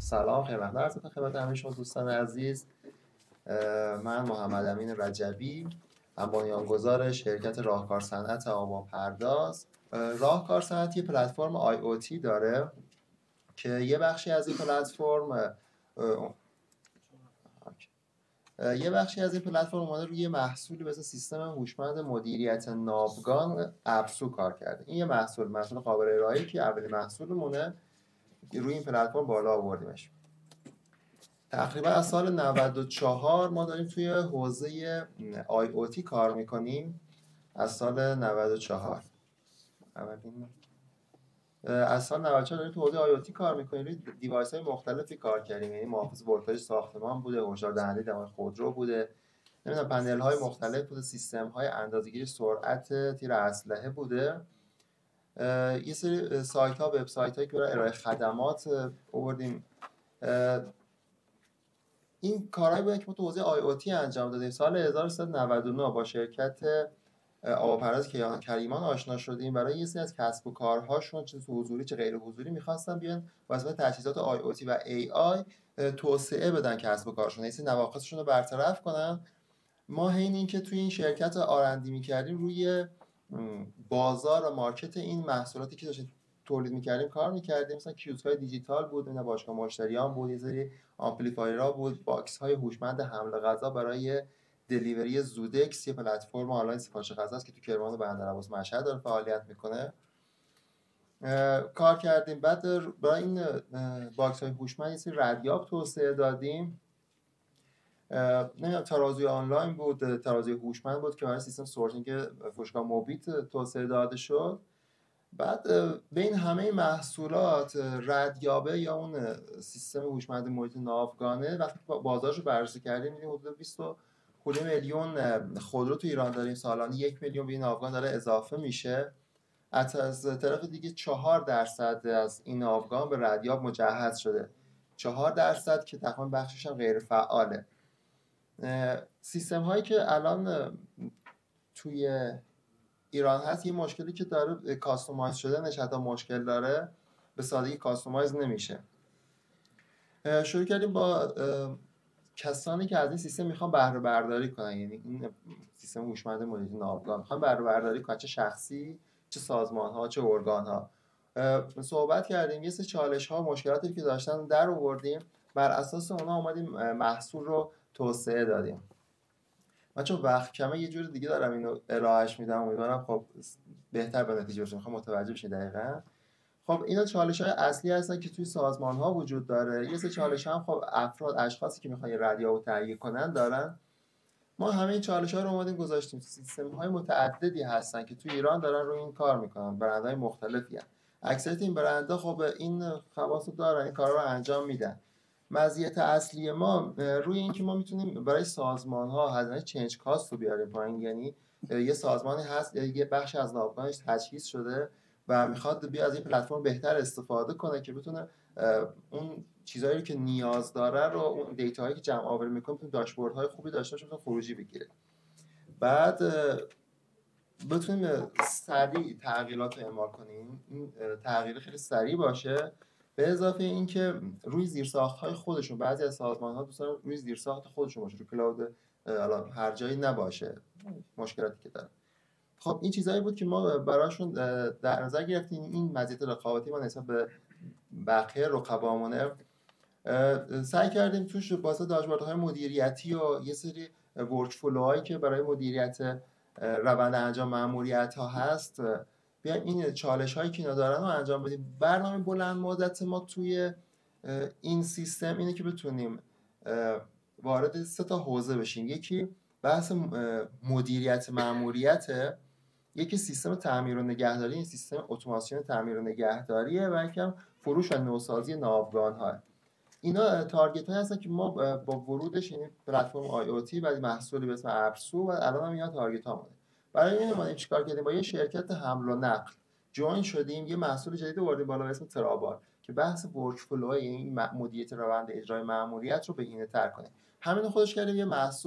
سلام خدمت همه شما دوستان عزیز. من محمد امین رجبی، بنیانگذار شرکت راهکار صنعت آباپرداز. راهکار صنعت یه پلتفرم IoT داره که یه بخشی از این پلتفرم اومده روی محصولی مثل سیستم هوشمند مدیریت ناوگان ابسو کار کرده. این یه محصول قابل ارائه‌ای که اولین محصولمونه روی این پلتفرم بالا آوردیمش. تقریبا از سال 94 ما داریم توی حوزه IoT کار میکنیم. از سال 94 داریم تو حوزه IoT کار میکنیم. روی دیوایس های مختلفی کار کردیم، یعنی محافظ ولتاژ ساختمان بوده، هشدار دهنده دمای خودرو بوده، نمیدونم پنل های مختلف بوده، سیستم های اندازه‌گیری سرعت تیر اسلحه بوده. یه سری سایت ها، وب سایت هایی که برای ارائه خدمات آوردیم. این کارهایی بوده که ما تو حوزه IoT انجام دادیم. سال 1399 با شرکت آباپرداز کیهان کریمان آشنا شدیم. برای یه سری از کسب و کارهاشون چه حضوری چه غیر حضوری می‌خواستن بیان واسه تجهیزات IoT و AI توسعه بدن کسب و کارشون، یعنی نواقصشون رو برطرف کنن. ما حین اینکه توی این شرکت آرندی می‌کردیم روی بازار و مارکت این محصولاتی که داشتیم تولید می‌کردیم کار می‌کردیم. مثلا کیوسک‌های دیجیتال بود، اینا باشگاه مشتریان بود، یه سری آمپلیفایرها بود، باکس‌های هوشمند حمل غذا برای دلیوری زودکس، یه پلتفرم آنلاین سفارش غذا است که تو کرمان و بندرعباس مشهد داره فعالیت میکنه. کار کردیم. بعد برای این باکس‌های هوشمند یه سری ردیاب توسعه دادیم. ترازوی آنلاین بود، ترازوی هوشمند بود که برای سیستم سورسینگ فروشگاه موبیت توسعه داده شد. بعد بین همه محصولات ردیابه یا اون سیستم هوشمند محیط ناوگانه وقتی بازارش رو بررسی کردیم می‌بینیم حدود 20 میلیون خودرو تو ایران داریم. سالانه 1 میلیون به این ناوگان داره اضافه میشه. از طرف دیگه 4% از این ناوگان به ردیاب مجهز شده، 4% که تقریبا بخشش هم غیر فعاله. سیستم هایی که الان توی ایران هست، یه مشکلی که داره کاستومایز شدنش حتی مشکل داره، به سادگی کاستومایز نمیشه. شروع کردیم با کسانی که از این سیستم میخوان بهره برداری کنن، یعنی این سیستم هوشمند مدیریت ناوگان میخوان بهره برداری کنن، چه شخصی چه سازمان ها چه ارگان ها. صحبت کردیم، یه سری چالش ها مشکلاتی که داشتن در آوردیم، بر اساس اونها اومدیم محصول رو توسعه دادیم. من چون وقت کمه یه جور دیگه دارم اینو ارائهش میدم، امیدوارم خب بهتر به نتیجه برسیم. میخوام متوجه بشید دقیقاً. خب اینا چالش‌های اصلی هستن که توی سازمان‌ها وجود داره. یه سری چالش هم خب افراد، اشخاصی که میخوان ردیابو تهیه کنن دارن. ما همه این چالش‌ها رو اومدیم گذاشتیم. سیستم‌های متعددی هستن که توی ایران دارن روی این کار میکنن، برندهای مختلفی هستن. اکثریت این برندها خب این خواصو دارن، این کارا رو انجام میدن. مزیت اصلی ما روی این که ما میتونیم برای سازمان‌ها هزینه چنج کاست رو بیاریم پایین. یعنی یه سازمانی هست، یه بخش از ناوگانش تجهیز شده و میخواد بیا از این پلتفرم بهتر استفاده کنه که بتونه اون چیزایی که نیاز داره رو، اون دیتاهایی که جمع آوری میکنه، بتونه داشبوردهای خوبی داشته باشه، بتونه خروجی بگیره. بعد بتونیم سریع تغییرات رو اعمال کنیم، این تغییر خیلی سریع باشه. به اضافه اینکه روی زیرساخت‌های خودشون، بعضی از سازمان‌ها دوست دارن روی زیرساخت خودشون باشه، روی کلاود الان هر جایی نباشه، مشکلاتی که داره. خب این چیزایی بود که ما براشون در نظر گرفتیم. این مزیت رقابتی ما نسبت به بقیه رقبامونه سعی کردیم توش واسه داشبوردهای مدیریتی و یه سری ورکفلوهایی که برای مدیریت روند انجام ماموریت‌ها هست، بیایم این چالش‌هایی که اینا دارن رو انجام بدیم. برنامه بلند مدت ما توی این سیستم اینه که بتونیم وارد 3 تا حوزه بشیم. یکی بحث مدیریت ماموریت، یکی سیستم تعمیر و نگهداری، این سیستم اتوماسیون تعمیر و نگهداریه، و یکم فروش و نوسازی ناوگان‌ها. اینا تارگت های هستن که ما با ورودش، یعنی پلتفرم IoT و محصولی به اسم ابسو، و الان هم اینا تارگت ها مونه. برای این اومدیم چیکار کردیم؟ با یه شرکت حمل و نقل جوین شدیم، یه محصول جدید آوردیم بالا به اسم ترابار که بحث ورکفلو، یعنی مدیریت روند اجرای ماموریت رو بهینه‌تر کنه. همین خودش کردیم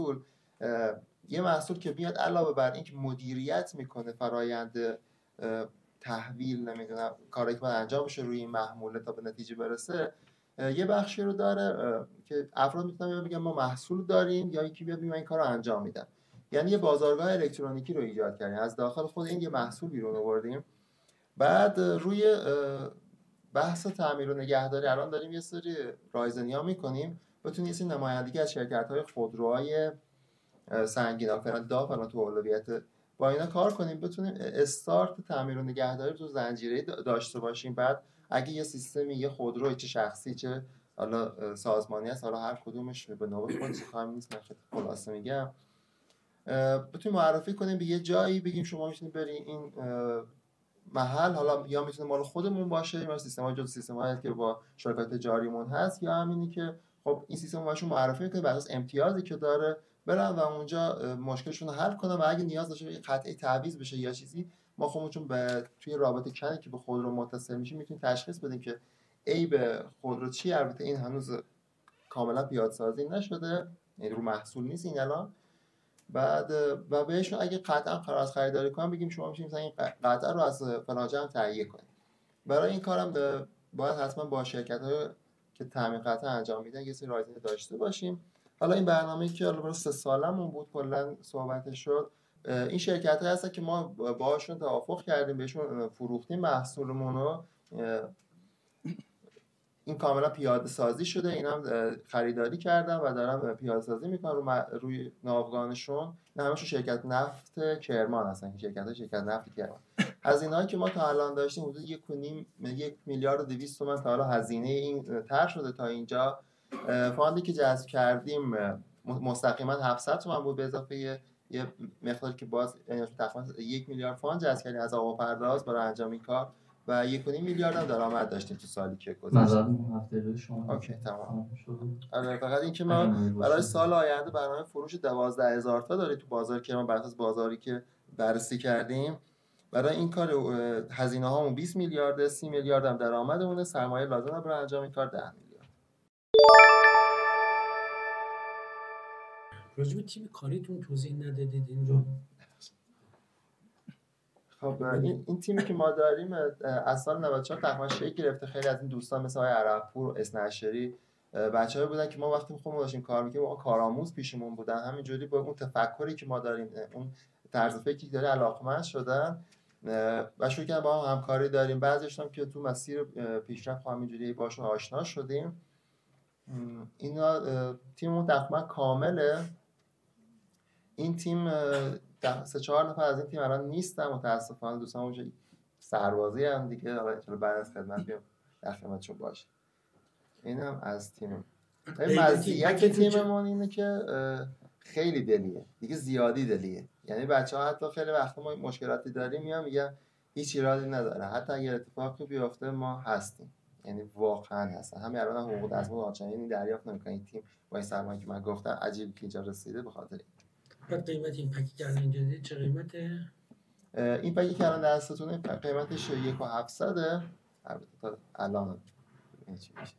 یه محصول که میاد علاوه بر این که مدیریت میکنه فرایند تحویل، نمیدونم کاری که باید انجام بشه روی این محموله تا به نتیجه برسه، یه بخشی رو داره که افراد میتونن بگن ما محصول داریم یا یکی بیاد این کارو انجام میدن. یعنی یه بازارگاه الکترونیکی رو ایجاد کردیم، از داخل خود این یه محصول بیرون آوردیم. بعد روی بحث تعمیر و نگهداری الان داریم یه سری رایزنی‌ها میکنیم بتونیم یه سری نمایندگی از شرکت‌های خودروهای سنگین فلان تو اولویت با اینا کار کنیم، بتونیم استارت تعمیر و نگهداری تو زنجیره داشته باشیم. بعد اگه یه سیستمی، یه خودرو، چه شخصی چه حالا سازمانی هست، حالا هر کدومش به نوبه خودش کار نیست، من خلاصه میگم، بتونیم معرفی کنیم به یه جایی، بگیم شما میتونید برید این محل، حالا یا میتونه مال خودمون باشه یا سیستم‌های جز سیستم‌هایی که با شرکت تجاریمون هست، یا همینی که خب این سیستم باشون معرفی می‌کنه بر اساس امتیازی که داره برن و اونجا مشکلشون رو حل کنن و اگه نیاز داشته یه قطعه تعویض بشه یا چیزی، ما خودمون توی رابط کنی که به خودرو متصل میشیم میتونیم تشخیص بدیم که عیب خودرو چی. البته این هنوز کاملا پیاده‌سازی نشده، یعنی رو محصول نیست این الان. بعد و بهشون اگه قطعا قرار از خریداری کنن بگیم شما میشین مثلا این قطعه رو از فلان جا تهیه کنید. برای این کارم باید حتما با شرکت‌های که تامین قطعه انجام میدن یه سری رایزنی داشته باشیم. حالا این برنامه‌ای که حالا برای 3 سالمون بود کلا صحبتش شد، این شرکت‌ها هستن که ما باهاشون توافق کردیم، بهشون فروختیم محصولمون رو، این کاملا پیاده سازی شده، اینا هم خریداری کردن و دارن پیاده سازی میکنن روی ناوگانشون. نه همشون شرکت نفت کرمان هستن، شرکت نفت کرمان. هزینه‌ای که ما تا الان داشتیم حدود 1 میلیارد و 200 تومان تا حالا هزینه این طرح شده تا اینجا. فاندی که جذب کردیم مستقیما 700 تومان بود، به اضافه یه مقداری که باز تقریبا 1 میلیارد فاند جذب کردیم از آقا پرداز برای انجام این کار و 1.5 میلیارد هم درآمد داشتیم تو سالی که گذشت. هفته شما اوکی تمام. آره فقط این که ما برای سال آینده برنامه فروش 12,000 تا داریم تو بازار کرمان بر اساس بازاری که بررسی کردیم. برای این کار هزینه هامون 20 میلیارد، 30 میلیارد هم درآمدمونه، سرمایه لازمه برای انجام این کار 10 میلیارد. راجع به تیم کاریتون توضیح ندادید این رو. خب این تیمی که ما داریم از سال 94 تقریبا شکل گرفته. خیلی از این دوستان مثل آقای عربپور و اسنعشری بچه‌ها بودن که ما وقتی خودمون داشتیم کار می‌کردیم واقعا کارآموز پیشمون بودن، همینجوری با اون تفکری که ما داریم، اون طرز فکری که داره علاقمند شدن و شروع کردن با هم همکاری داریم. بعضیشون هم که تو مسیر پیشرفت همینجوری باشون آشنا شدیم. اینا تیممون تقریبا کامله. این تیم 3-4 نفر از این تیم الان نیستن متاسفانه، دوستان اونجا سربازی هم دیگه، حالا بعد از خدمت بیام در خدمتشون باشه. این هم از تیم. مزیت تیممون اینه که خیلی دلیه دیگه، زیادی دلیه. یعنی بچه‌ها حتی خیلی وقتا ما مشکلاتی داریم میگن هیچ ایرادی نداره، حتی اگر اتفاقی بیفته ما هستیم، یعنی واقعا هستن. همین الان حقوق دستمزد آنچنانی دریافت نمی‌کنه این تیم با این سرمایه‌ای که من گفتم عجیب که اینجا رسیده به خاطر بعد قیمت این پکی که الان اینجا چه قیمته؟ این پکی که الان دستتونه قیمتش 1,700 البته تا الان چی میشه.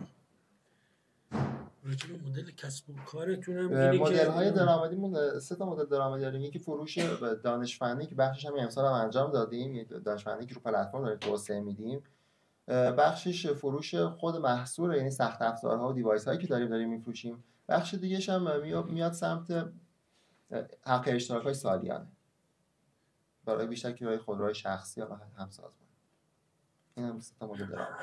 راجع به مدل کسب و کارتون هم اینه که مدل‌های درآمدیمون 3 تا مدل درآمدی داریم. یکی فروش دانش فنی که بخشش هم امسال هم انجام دادیم، یک دانش فنی که رو پلتفرم داریم توسعه میدیم. بخشش فروش خود محصول، یعنی سخت افزارها و دیوایس هایی که داریم میفروشیم. بخش دیگه‌ش هم میاد سمت حق اشتراک‌های سالیانه برای بیشتر کرایه خودروهای شخصی یا همسازمان. این هم 3 تا مدل درآمد.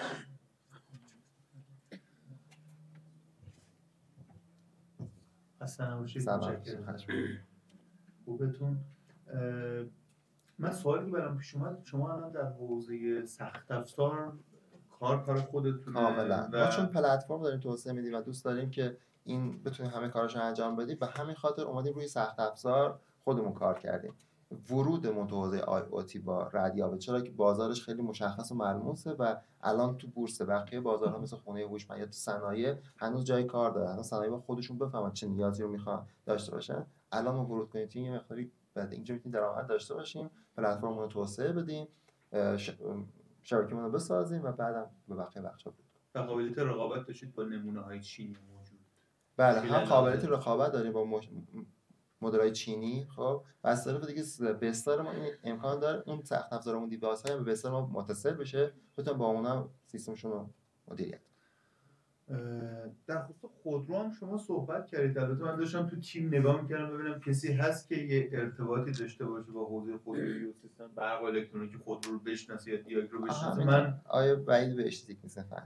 اصلا نباشید. متشکرم. خوبتون. من سوالی برام پیش اومد، شما الان در حوزه سخت افزار کار خودتونه؟ کاملا. ما چون پلتفرم داریم توسعه میدیم و دوست داریم که این بتونیم همه کاراشو انجام بدیم، به همین خاطر اومدیم روی سخت افزار خودمون کار کردیم. ورودمون تو حوزه آی او تی با ردیابه، چرا که بازارش خیلی مشخص و ملموسه و الان تو بورس بقیه بازارها مثل خونه هوشمند یا تو صنایع هنوز جای کار داره. هنوز صنایع خودشون بفهمن چه نیازی رو میخوان داشته باشن. الان ما ورود کنیم یه مقداری بعد اینجا میتونیم درآمد داشته باشیم، پلتفرممون رو توسعه بدیم، شبکه‌مون رو بسازیم و بعدم به بقیه بخش‌ها بدیم. و قابلیت رقابت داشتید با نمونه‌های چینی موجود؟ بله، هم قابلیت رقابت داریم با مدل‌های چینی. خب از طرف دیگه به استار ما این امکان داره اون سخت افزارمون دیوایس‌های به استار ما متصل بشه، بتونن با اونها سیستمشون رو مدیریت. در خصوص خودرو هم شما صحبت کردید. البته من داشتم تو تیم نگاه میکردم ببینم کسی هست که یه ارتباطی داشته باشه با حوزه خودرویی و سیستم برق و الکترونیکی خودرو رو بشناسه یا دیاگ رو بشناسه. من آیا بعید بهش نیست فهم.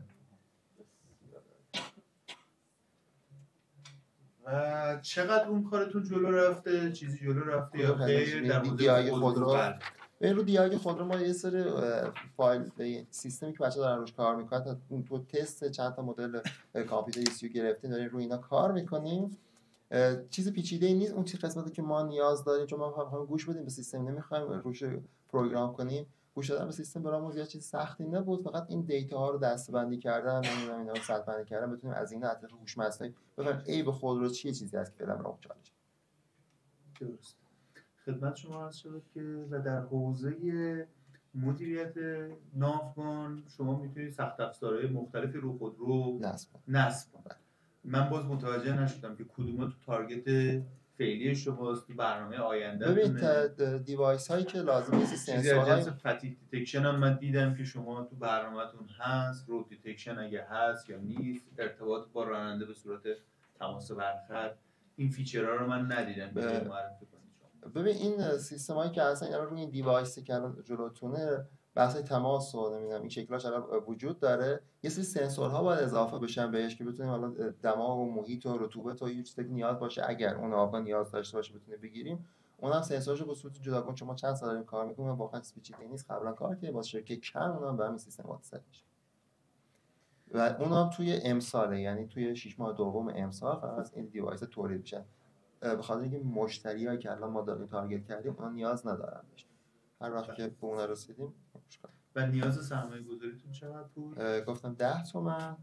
و چقدر اون کارتون جلو رفته؟ چیزی جلو رفته یا خیر؟ در مورد دیاگ خودرو رو دیاگ خودرو ما یه سری فایل سیستمی که بچه‌ها دارن روش کار میکنن تو تست چند تا مدل کامپیوتر ECU گرفتیم داریم روی اینا کار میکنیم. چیز پیچیده‌ای نیست. اون چیز قسمتی که ما نیاز داریم چون ما می‌خوایم گوش بدیم به سیستم، نمی‌خوایم روش پروگرام کنیم. گوش دادن به سیستم برامون زیاد چیز سختی نبود، فقط این دیتاها رو دسته‌بندی کردن، نمی‌دونم اینا رو سطح‌بندی کردن بتونیم از این اطراف هوش مصنوعی بفهمیم عیب خودرو چیه، چیزی هست که فعلا برامون چالشه. درست. خدمت شما عرض شد که و در حوزه مدیریت ناوگان شما میتونید سخت افزارهای مختلفی رو خودرو نصب کنید. من باز متوجه نشدم که کدوما تو تارگت فعلی شماست، تو برنامه آینده. ببین دیوایس هایی که لازمه سنسورهای فتیگ دیتکشن هم من دیدم که شما تو برنامه‌تون هست، رود دیتکشن اگه هست یا نیست، ارتباط با راننده به صورت تماس برخط، این فیچرها رو من ندیدم. معرفی کنید شما. ببین این سیستمایی که اصلا اینا روی این دیوایسی که الان جلوتونه بحث تماس و نمیدونم این شکلاش الان وجود داره، یه سری سنسورها باید اضافه بشن بهش که بتونیم حالا دما و محیط و رطوبت و یه چیزی که نیاز باشه اگر اون آقا نیاز داشته باشه بتونه بگیریم. اونم سنسورشو به صورت جداگانه چون ما چند سال داریم کار میکنیم واقعا پیچیده نیست، قبلا کار کردیم واسه شرکت کم اونم به همین سیستم متصل میشه و اونم توی امساله، یعنی توی 6 ماه دوم امسال فقط از این دیوایس تولید میشن. به خاطر اینکه مشتریایی که الان ما داریم تارگت کردیم اونا نیاز ندارن بهش. هر وقت که به اونا رسیدیم و نیاز سرمایه گذاریتون چقدر بود؟ گفتم 10 تومن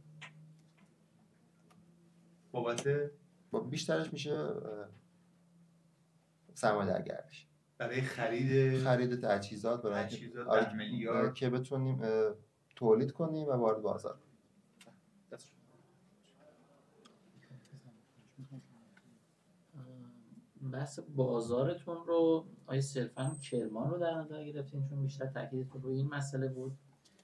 بابت بیشترش میشه سرمایه در گردش برای خرید تجهیزات برای 10 میلیارد که بتونیم تولید کنیم و وارد بازار کنیم. بحث بازارتون رو آیا صرفاً کرمان رو در نظر گرفتین چون بیشتر تاکیدتون روی این مسئله بود؟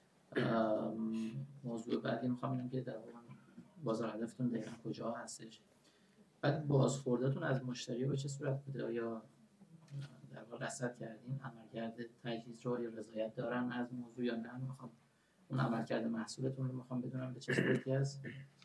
موضوع بعدی میخوام ببینم که در واقع بازار هدفتون دقیقاً کجا هستش. بعد بازخوردتون از مشتری به چه صورت بوده؟ آیا در واقع رصد کردین عملکرد تجهیز رو یا رضایت دارن از موضوع یا نه؟ میخوام اون عملکرد محصولتون رو میخوام بدونم به چه صورتی هست.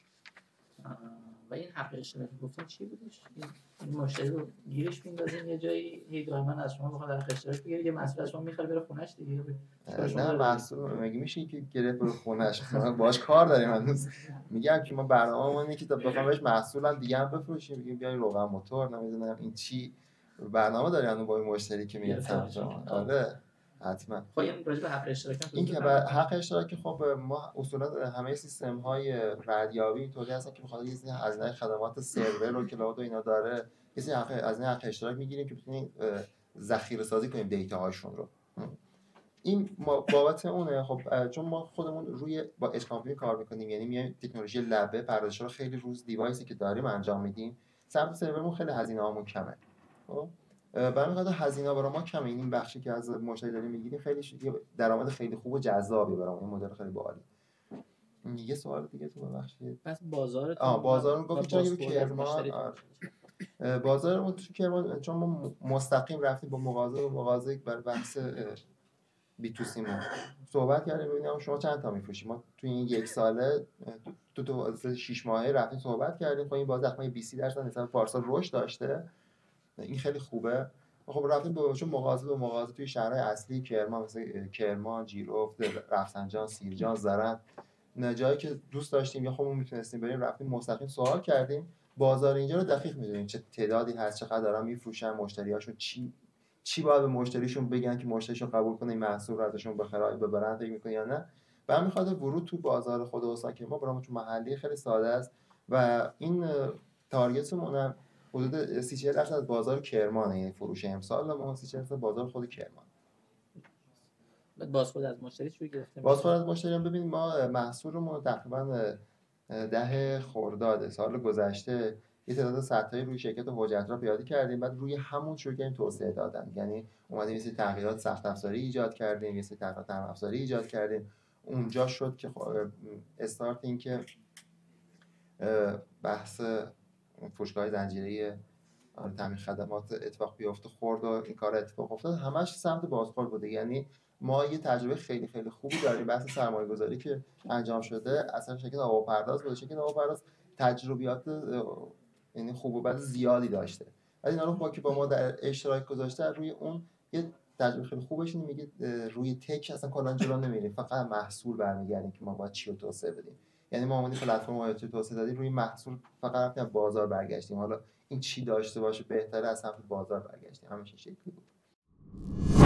و این حق اشتراکی گفتن چی بودش؟ این مشتری رو گیرش میندازین یه جایی هی دائما از شما بخواد حق اشتراک بگیره، یه مسئول از شما میخواد بره خونه‌اش دیگه. نه محصول مگه میشه که گرفت بره خونه‌اش؟ باهاش کار داریم هنوز. میگم که ما برنامه‌مون اینه که تا بخوام بهش محصولم دیگه هم بفروشیم، میگیم بیاین روغن موتور نمیدونم این چی برنامه داریم هنوز با این مشتری که میاد سمت ما. آره حتما. خب این راجع به حق اشتراکی این که حق اشتراکی خب ما اصولا همه سیستم‌های ردیابی اینطوری هستن که بخاطر یه هزینه خدمات سرور و کلاود و اینا داره یه از این حق اشتراک میگیریم که بتونیم ذخیره سازی کنیم دیتاهاشون رو. این بابت اونه. خب چون ما خودمون روی با اچ کامپیوتر کار میکنیم، یعنی میایم تکنولوژی لبه پردازش رو خیلی روز دیوایسی که داریم انجام میدیم، سمت سرورمون خیلی هزینه‌هامون کمه. خب برای خاطر هزینه برای ما کمه، این بخشی که از مشتری داریم میگیریم خیلی درآمد خیلی خوب و جذابی برامون، این مدل خیلی باحالی. یه سوال دیگه تو ببخشید. پس بازارتون بازارمون گفت چرا تو کرمان بازارمون تو کرمان چون ما مستقیم رفتیم با مغازه برای بحث بی تو سی مون صحبت کردیم ببینیم شما چند تا میفروشید. ما تو این یک ساله تو 6 ماهه رفتیم صحبت کردیم. خب این بازار احتمال 20% نسبت پارسال رشد داشته، این خیلی خوبه. خب رفتیم با چون مغازه به مغازه توی شهرهای اصلی کرمان مثل کرمان، جیرفت، رفسنجان، سیرجان، زرند، جایی که دوست داشتیم یا خودمون میتونستیم بریم رفتیم مستقیم سوال کردیم. بازار اینجا رو دقیق میدونیم چه تعدادی هست، چقدر دارن میفروشن، مشتریاشون چی باید به مشتریشون بگن که مشتریشون قبول کنه این محصول رو ازشون بخره ببرن فکر میکنه یا نه. و همین خاطر ورود تو بازار خود استان که ما برامون تو محلی خیلی ساده است و این تارگتمون هم حدود 30-40% از بازار کرمانه، یعنی فروش امسال ما 30-40% بازار خود کرمان. بازخورد از مشتری چی گرفتیم؟ بازخورد از مشتری هم ببینید ما محصولمون تقریبا 10 خرداد سال گذشته یه تعداد سطحی روی شرکت حجترا پیاده کردیم، بعد روی همون شروع کردیم توسعه دادن. یعنی اومدیم یه سری تغییرات سخت افزاری ایجاد کردیم، یه سری تغییرات نرم افزاری ایجاد کردیم. اونجا شد که استارت این که بحث فروشگاه زنجیره تامین خدمات اتفاق بیفته خورد و این کار اتفاق افتاد، همش سمت بازخورد بوده. یعنی ما یه تجربه خیلی خیلی خوبی داریم بحث سرمایه‌گذاری که انجام شده، اصلا شرکت هواپرداز بوده. شرکت هواپرداز تجربیات یعنی خوب و بد زیادی داشته، ولی اینا رو با ما در اشتراک گذاشته، روی اون یه تجربه خیلی خوبش اینه، میگه روی تک اصلا کلا جلو نمیریم، فقط محصول برمیگردیم که ما باید چی رو توسعه بدیم. یعنی ما اومدیم پلتفرم آیاتی توسعه دادیم، روی محصول فقط رفتیم بازار برگشتیم، حالا این چی داشته باشه بهتره از سمت بازار برگشتیم، همین شکلی بود.